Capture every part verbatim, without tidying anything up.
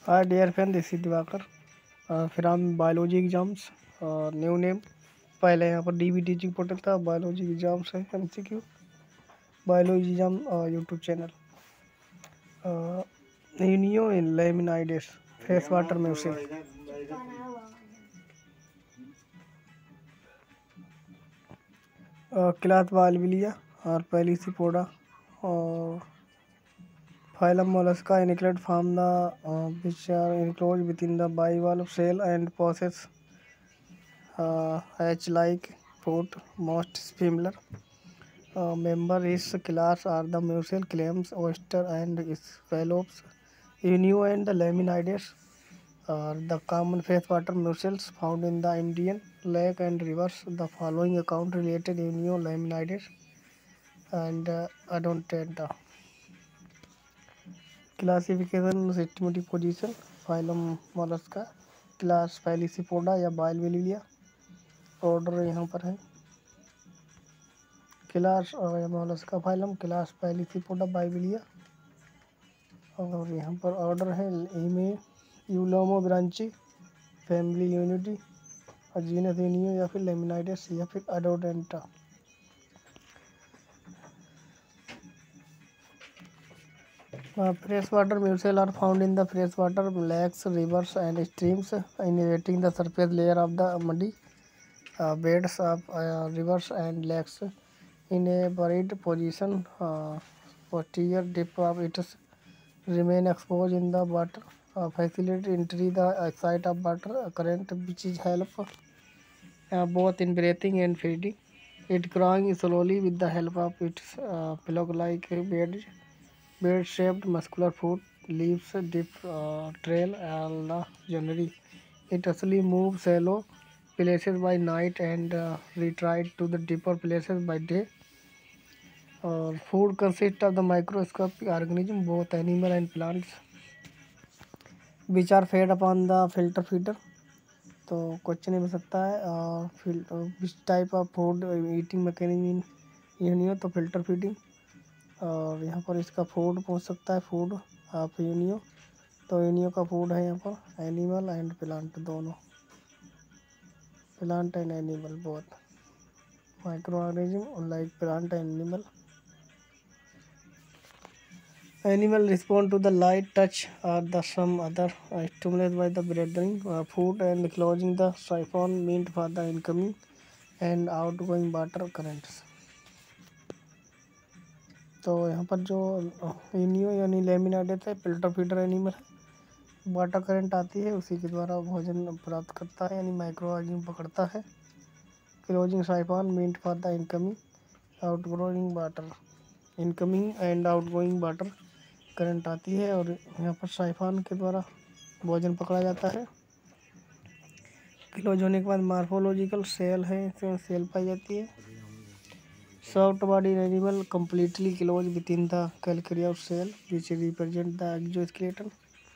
Hi dear friend, this is Diwakar from biology exams new name. पहले यहाँ पर D B teaching portal था, biology exams है M C Q biology exam YouTube channel. Unio in Lamellidens fresh water mussel. Class Bivalvia और Pelecypoda और phylum mollusca include from the uh, which are enclosed within the bivalve shell and possess uh, H-like foot. Most similar uh, member is class are the mussel, clams, oyster, and scallops. Unio and the laminides are the common freshwater mussels found in the Indian lake and rivers. The following account related Unio laminides and uh, Odontata. Classification systematic position phylum Mollusca, class Pelecypoda या Bivalvia. Order यहाँ पर है class Mollusca phylum, class Pelecypoda Bivalvia. और यहाँ पर order है इमे Eulamellibranchia, family Unionidae, genus Unio या फिर लेमिनाइडेस या फिर Anodonta. Uh, freshwater mussels are found in the freshwater lakes, rivers, and streams, inhabiting the surface layer of the muddy uh, beds of uh, rivers and lakes. In a buried position, uh, posterior tip of its remain exposed in the water, uh, facilitate entry the site of water current, which is help uh, both in breathing and feeding. It growing slowly with the help of its uh, plug-like bed. Beard-shaped muscular foot leaves deep uh, trail and uh, generally it actually moves shallow places by night and uh, retreat to the deeper places by day. Uh, food consists of the microscopic organism, both animal and plants, which are fed upon the filter feeder. तो question ये हो सकता है which type of food eating mechanism in Unio, तो filter feeding. और यहाँ पर इसका फूड पूछ सकता है, फूड ऑफ यूनियो, तो यूनियो का फूड है यहाँ पर एनिमल एंड प्लांट, दोनों plant and animal both microorganism like plant and animal. Animal respond to the light, touch, or the some other uh, stimulus by the breathing, uh, food, and closing the siphon meant for the incoming and outgoing water currents. तो यहाँ पर जो Unio यानी Lamellidens है, filter feeder animal है। Water current आती है, उसी के द्वारा भोजन प्राप्त करता है, यानी माइक्रो ऑर्गेनिज्म पकड़ता है। Closing siphon meant for the incoming outgoing water, incoming and outgoing water current आती है और यहाँ पर साइफॉन के द्वारा भोजन पकड़ा जाता है। क्लोज होने के बाद मार्फोलॉजिकल सेल है, इसमें सेल पाई जाती है। Soft body animal completely close within the calcareous shell which represent the exoskeleton.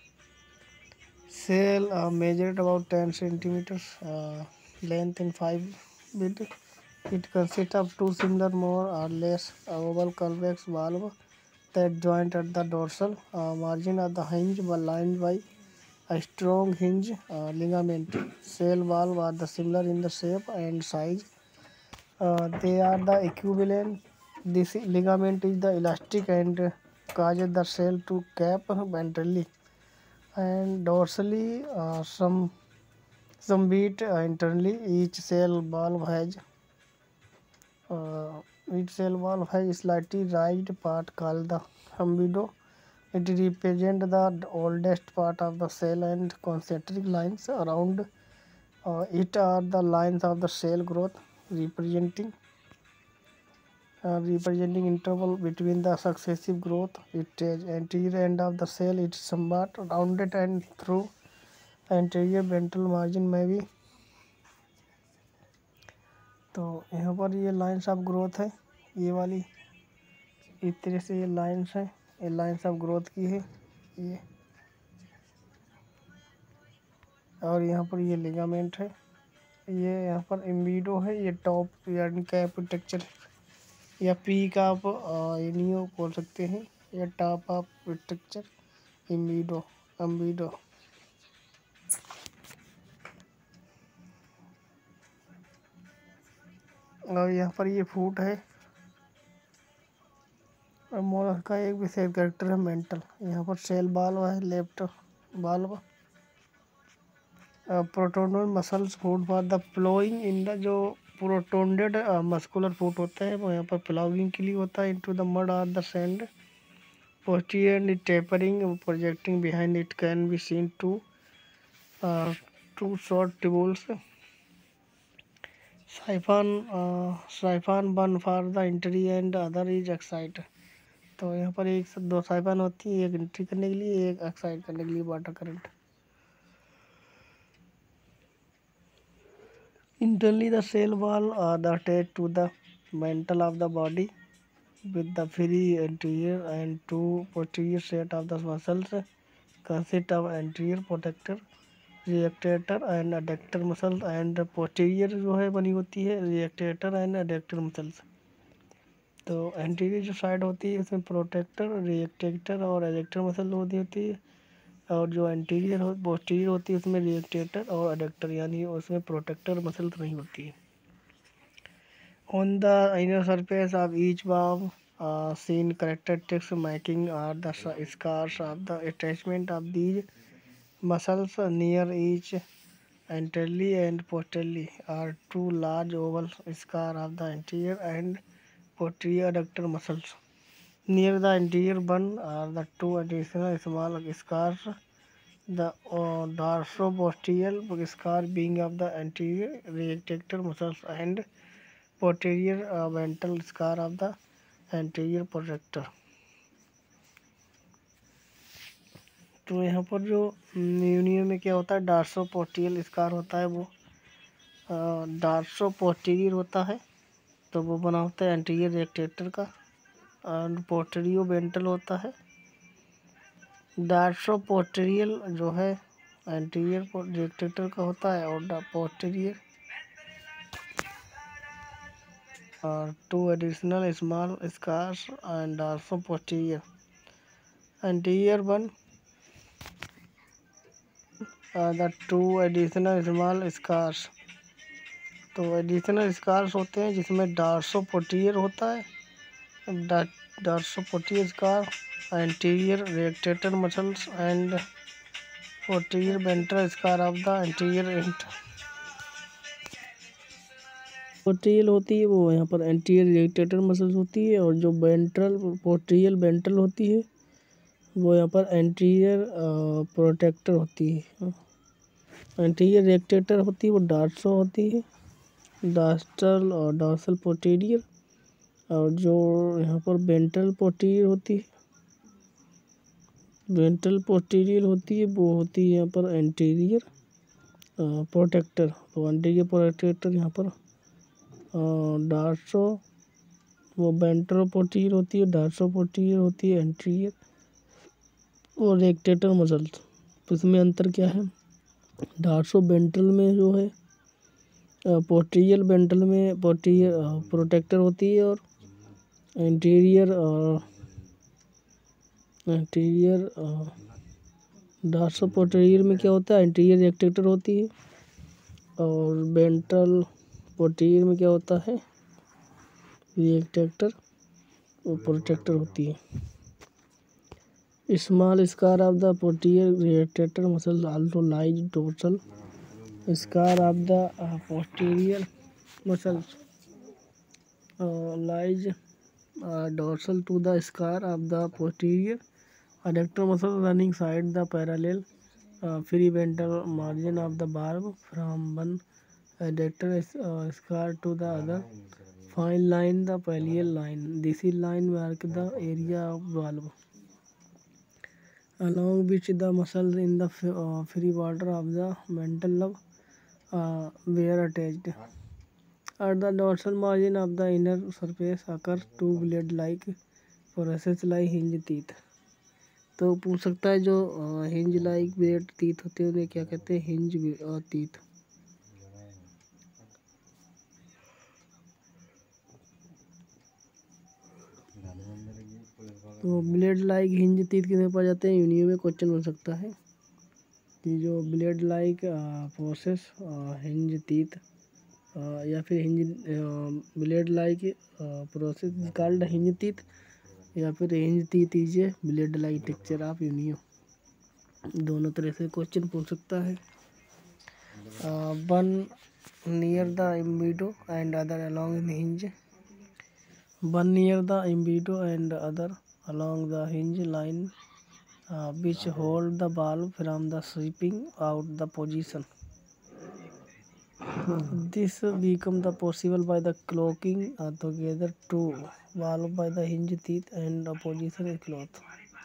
Shell measured about ten centimetres length in five width. It consists of two similar more or less oval convex valves that joint at the dorsal uh, margin of the hinge were lined by a strong hinge uh, ligament. Cell valves are the similar in the shape and size. Uh, they are the equivalent. This ligament is the elastic and causes the cell to cap ventrally and dorsally, uh, some some beat uh, internally. Each cell valve has Uh, each cell wall has a slightly raised part called the umbido. It represents the oldest part of the cell, and concentric lines around uh, it are the lines of the cell growth, representing uh, representing interval between the successive growth stage. Anterior end of the cell is somewhat rounded and through anterior ventral margin may be। तो यहाँ पर ये lines of growth है, ये वाली इस तरह से ये लाइन्स है, ये लाइन्स ऑफ ग्रोथ की है ये। और यहाँ पर ये लिगामेंट है, ये यहाँ पर इम्बीडो है, ये टॉप यानी कैप टेक्चर या पीक ऑफ यूनियो बोल सकते हैं, या top of texture umbo umbo. और यहाँ पर ये फूट है। और मोलस्क का एक विशेष कैरेक्टर है मेंटल। यहाँ पर सेल बाल्व है, left valve. Protractor muscles food for the flowing in the, जो प्रोटोनेड मस्कुलर फूट होता है वो यहाँ पर प्लाविंग के लिए होता है इनटू द मड और the sand. Posterior tapering projecting behind it can be seen to two short tubules. Siphon siphon one for the entry and other is exit. तो यहाँ पर एक दो साइफन होती है, एक एंट्री करने के लिए, एक एक्साइट करने के लिए water current. Internally, the cell wall are attached to the mantle of the body with the free anterior and two posterior set of the muscles consist of anterior protector, reactator and adductor muscles and posterior जो है बनी होती है reactator and adductor muscles। तो anterior जो side होती है उसमें प्रोटेक्टर, रिएक्टेटर और एडेक्टर मसल होती होती है, और जो एंटीरियर हो पोस्टीरियर होती है उसमें रिएक्टेटर और अडक्टर यानी उसमें प्रोटेक्टर मसल्स नहीं होती है। On the inner surface of each valve uh, seen characteristics marking are the scars of the attachment of these muscles near each anteriorly and posteriorly are two large oval scars of the anterior and posterior adductor muscles. Near the anterior one are the two additional small scars, the uh, dorsoposterior scar being of the anterior retractor muscles and posterior uh, ventral scar of the anterior protector। तो यहाँ पर जो union में क्या होता है, dorsoposterior scar होता है, वो डार्सोपोस्टीरियर होता है तो वो बना होता है एंटीरियर रेक्टेटर का, और पोस्टीरियो वेंट्रल होता है। डार्सोपोस्टीरियर जो है एंटीरियर रेक्टेटर का होता है, और posterior two additional small scars and dorsoposterior. Anterior one the two additional small scars. तो एडिशनल स्कार्स होते हैं जिसमें डार्सोपोस्टीरियर होता है, dorsoposterior scar, anterior retractor muscles and posterior ventral scar of the anterior end. Posterior होती है वो यहाँ पर एंटीरियर रेक्टेटर मसल्स होती है, और जो वेंट्रल पोस्टीरियर वेंट्रल होती है वो यहाँ पर एंटीरियर प्रोटेक्टर होती है। एंटीरियर रेक्टेटर होती है वो डार्सो होती है, डार्सल और डार्सल पोस्टीरियर, और जो यहाँ पर वेंट्रल पोस्टीरियर होती है वेंट्रल पोस्टीरियर होती है वो होती है यहाँ पर एंटीरियर प्रोटेक्टर। तो एंटीरियर प्रोटेक्टर यहाँ पर डार्सो, वो वेंट्रल पोस्टीरियर होती है, डार्सो पोस्टीरियर होती है एंटीरियर, और रेक्टेटर मसल्स। तो इसमें अंतर क्या है, डार्सो वेंट्रल में जो है पोस्टीरियर वेंट्रल में पोस्टीरियर प्रोटेक्टर होती है, और एंटीरियर एंटीरियर डार्सो पोस्टीरियर में क्या होता है, एंटीरियर रेक्टेटर होती है, और वेंट्रल पोस्टीरियर में क्या होता है, रेक्टेटर और प्रोटेक्टर होती है। Small scar of the posterior retractor muscle also lies dorsal scar of the posterior muscles lies dorsal to the scar of the posterior adductor muscle running side the parallel uh, free ventral margin of the valve from one adductor uh, scar to the other. Fine line the pallial line. This is line mark the area of valve along which the muscles in the uh, free water of the ventral lobe uh, were attached. At the dorsal margin of the inner surface occur two blade-like processes like hinge teeth। तो पूछ सकता है जो hinge like blade teeth होते हैं उन्हें क्या कहते हैं, हिंज टीथ। तो ब्लेड लाइक हिंज टीथ किसमें पाए जाते हैं, यूनियन में क्वेश्चन बन सकता है कि जो blade like process hinge teeth या फिर hinge blade like process is called hinge teeth, या फिर hinge teeth is a blade like texture of Unio. दोनों तरह से क्वेश्चन पूछ सकता है। One near the umbo and other along the hinge, one near the umbo and other along the hinge line which hold the valve from the sweeping out the position. This become the possible by the clocking uh, together two valve by the hinge teeth and the position is cloth.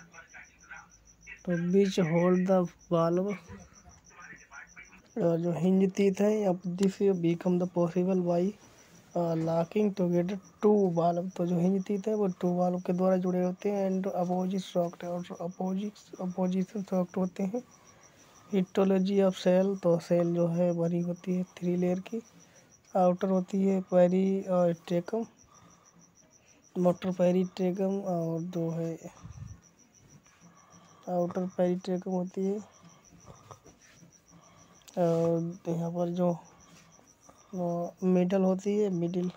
तो which hold the valve uh, जो hinge teeth है, अब this become the possible by locking together two valve. तो जो hinge teeth है वो to valve के द्वारा जुड़े होते हैं एंड अपोजिट सॉफ्ट और अपोजिट अपोजिशन सॉफ्ट होते हैं। हिस्टोलॉजी ऑफ सेल, तो सेल जो है बनी होती है थ्री लेयर की। आउटर होती है पेरी और ट्रेकम, मोटर पेरी ट्रेकम, और जो है आउटर पेरी ट्रेकम होती है। और यहाँ पर जो मिडल होती है, मिडिल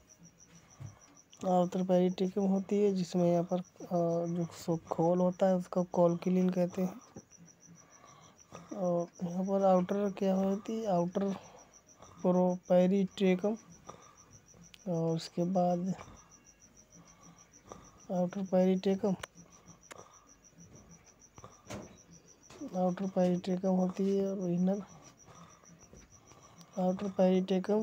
आउटर पेरी ट्रेकम होती है, जिसमें यहाँ पर जो खोल होता है उसको कॉलक्लिन कहते हैं। और यहाँ पर आउटर क्या होती है, आउटर प्रो पेरी ट्रेकम, और उसके बाद outer periostracum outer periostracum होती है, और इनर आउटर पेरी ट्रेकम।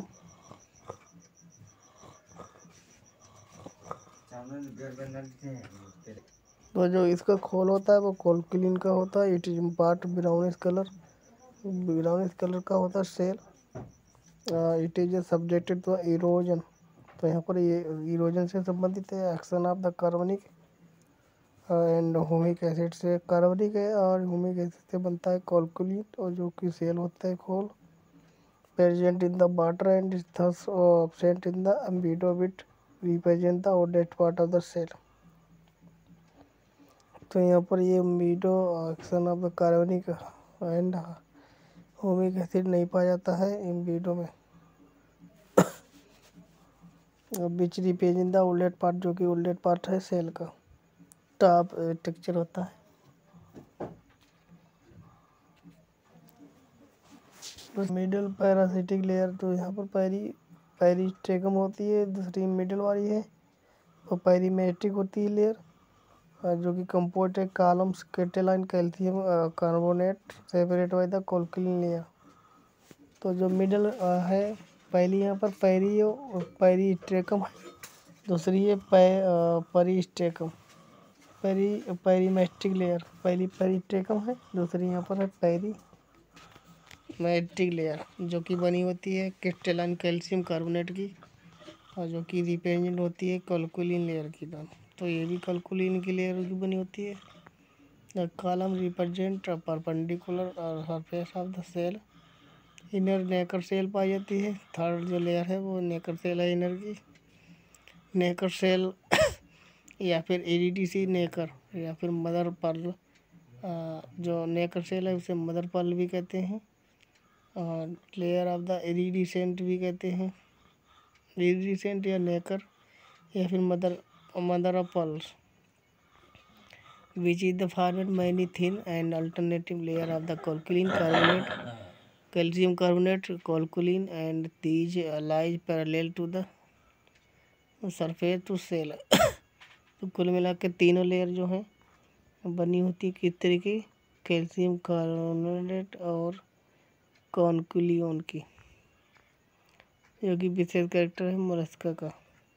तो जो इसका खोल होता है वो कॉलक्लिन का होता है। It is part brownish colour brownish colour का होता है shell. It is subjected to erosion, तो यहाँ पर ये इरोजन से संबंधित है। Action of the carbonic and humic acid से, कार्बनिक है और ह्यूमिक एसिड से बनता है कॉलक्लिन, और जो कि सेल होता है खोल। Present in the water and is thus absent in the umbo which represent the oldest part of the shell. तो यहाँ पर ये umbo action of the carbonic and humic acid नहीं पाया जाता है एम्बिडो में। Which represent the oldest part, जो कि ओल्डेस्ट पार्ट है सेल का। टॉप टेक्सचर होता है। मिडिल पैरासिटिक लेयर, तो यहाँ पर पैरी पेरिस्टेकम होती है, दूसरी मिडिल वाली है, और पेरीमेट्रिक होती है लेयर, जो कि कंपोज है columns crystalline calcium carbonate separate by the conchiolin layer. तो जो मिडिल है, पहली यहाँ पर पेरी पेरिस्टेकम है, दूसरी है पेरिस्टेकम पेरी पेरीमेट्रिक लेयर। पहली पेरिस्टेकम है, दूसरी यहाँ पर है पेरी मैट्रिक लेयर, जो कि बनी होती है क्रिस्टलाइन कैल्शियम कार्बोनेट की, और जो कि रिप्रेजेंट होती है कॉलक्लिन लेयर की तरह। तो ये भी कॉलक्लिन की लेयर की बनी होती है। द कॉलम रिप्रेजेंट परपेंडिकुलर और surface of the shell. Inner nacre shell पाई जाती है। थर्ड जो लेयर है वो नेकर सेल है इनर की। नेकर सेल या फिर एडीडीसी नेकर, या फिर मदर पर्ल, जो नेकर सेल है उसे मदर पर्ल भी कहते हैं, और लेयर ऑफ द इरिडिसेंट भी कहते हैं। इरिडिसेंट या नेकर, या फिर mother mother of pearls, which is the format many thin and alternative layer of the conchiolin carbonate calcium carbonate conchiolin and these lies parallel to the surface to shell. तो कुल मिला के तीनों layer जो हैं बनी होती है किस तरीके, कैल्शियम कार्बोनेट और कॉनक्लियन की, जो कि विशेष कैरेक्टर है मोलस्का का।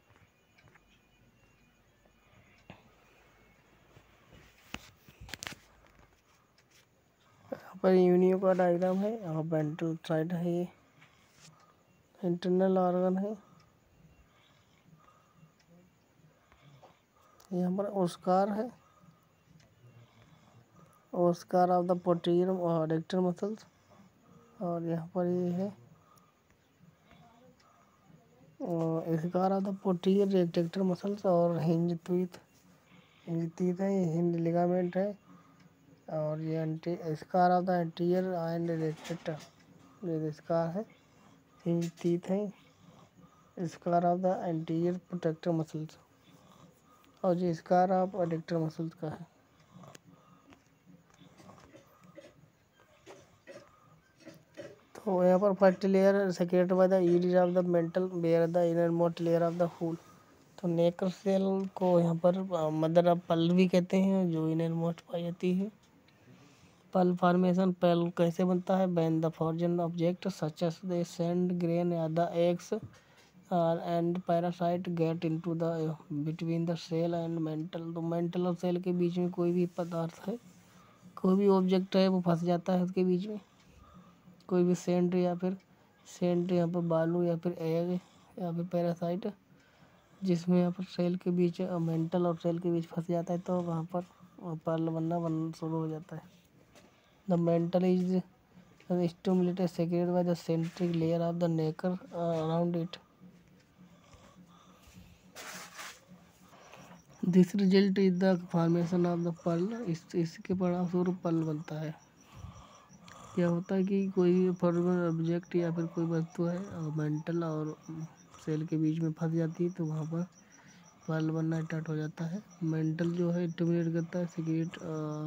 यहाँ पर यूनियो का डायग्राम है, और वेंट्रल साइड है, ये इंटरनल ऑर्गन है। यहाँ पर ओस्कार है, ओस्कार ऑफ द पोटीरियम और रेक्टर मसल्स, और यहाँ पर ये है scar of the posterior retractor muscles और हिंज टीथ हिंज टीथ है, हिंज लिगामेंट है, और ये anti scar of the anterior and retractor ये स्कार है। हिंज टीथ हैं। Scar of the anterior protractor muscles, और जो स्कार ऑफ एडेक्टर मसल्स का है। तो यहाँ पर first layer secreted by the iris of the mantle bear the innermost layer of the full. तो नेकर सेल को यहाँ पर मदर ऑफ पल भी कहते हैं, जो इनर मोस्ट पाई जाती है। पल फॉर्मेशन पल कैसे बनता है? When the foreign object such as the sand grain या the eggs and parasite get into the between the shell and mantle. तो मेंटल और सेल के बीच में कोई भी पदार्थ है, कोई भी ऑब्जेक्ट है, वो फंस जाता है उसके बीच में। कोई भी सेंट या फिर सेंट यहाँ पर बालू या फिर एग या फिर पैरासाइट, जिसमें यहाँ पर सेल के बीच मेंटल और सेल के बीच फंस जाता है, तो वहाँ पर पर्ल बनना बन शुरू हो जाता है। The mantle is stimulated secreted by the centric layer of the nacre around it. This result is the formation of the pearl. इस इसके परिणामस्वरूप पर्ल बनता है। क्या होता है कि कोई भी फॉर्मल ऑब्जेक्ट या फिर कोई वस्तु है और मेंटल और सेल के बीच में फंस जाती है, तो वहाँ पर पर्ल बनना स्टार्ट हो जाता है। मेंटल जो है स्टिमुलेट करता है secrete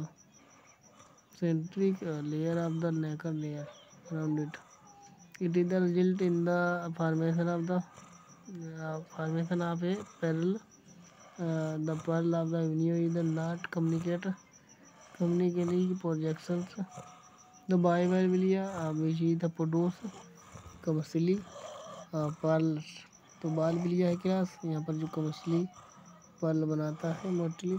centric layer of the nacre layer around it. It is the result in the formation of the formation of a pearl. The pearl of the Unio is the not communicate commercially projections the Bivalvia which is the produce commercially pearl. तो Bivalvia है क्या यहाँ पर जो commercially Perl बनाता है mostly.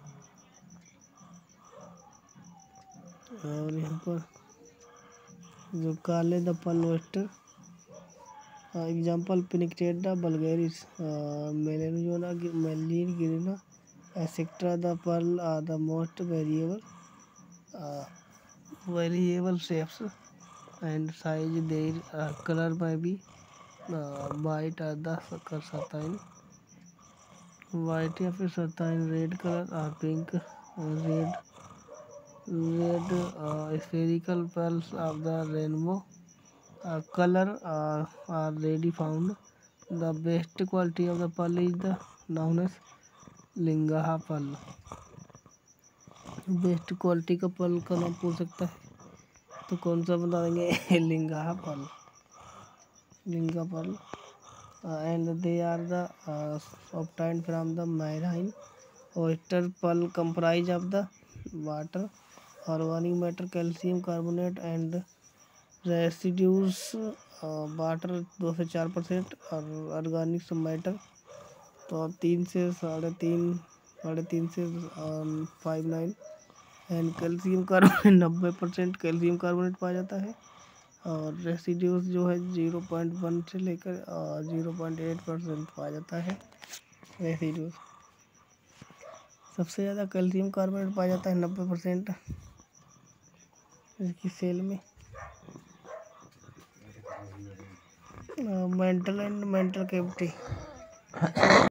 और यहाँ पर जो called the pearl oyster example Pinctada vulgaris मेलेनोजोना मेलिन गिरिना etcetera. The pearl are the most variable variable shapes and size. Their uh, color may be uh, white or the certain white या फिर certain red color or pink or red red uh, spherical pearls of the rainbow uh, color uh, are ready found. The best quality of the pearl is the known as Lingah pearl. Best quality का pearl का नाम पूछ सकता है, तो कौन सा बता देंगे? Lingah pearl, Lingah pearl. And they are the obtained from the marine oyster pearl comprise of the water, organic matter, calcium carbonate and residues water दो से चार परसेंट और ऑर्गेनिक मैटर तो तीन से साढ़े तीन साढ़े तीन से five nine and calcium carbonate नब्बे परसेंट कैल्शियम कार्बोनेट पाया जाता है। और रेसिड्यूज जो है जीरो पॉइंट वन से लेकर जीरो पॉइंट एट परसेंट पाया जाता है रेसिड्यूज। सबसे ज़्यादा कैल्शियम कार्बोनेट पाया जाता है नब्बे परसेंट इसकी सेल में। Mental and mantle cavity